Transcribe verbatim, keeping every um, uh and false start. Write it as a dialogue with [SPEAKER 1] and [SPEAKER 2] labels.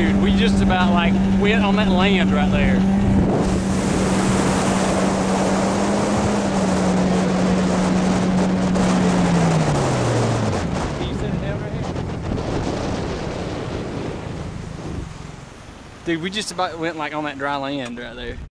[SPEAKER 1] Dude, we just about like went on that land right there. Can you set it down right here? Dude, we just about went like on that dry land right there.